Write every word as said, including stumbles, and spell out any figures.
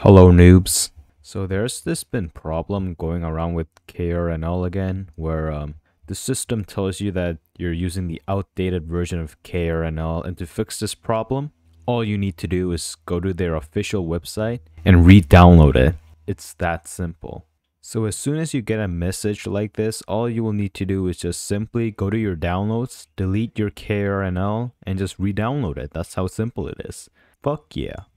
Hello noobs. So there's this been problem going around with K R N L again where um, the system tells you that you're using the outdated version of K R N L, and to fix this problem, all you need to do is go to their official website and re-download it. It's that simple. So as soon as you get a message like this, all you will need to do is just simply go to your downloads, delete your K R N L, and just re-download it. That's how simple it is. Fuck yeah.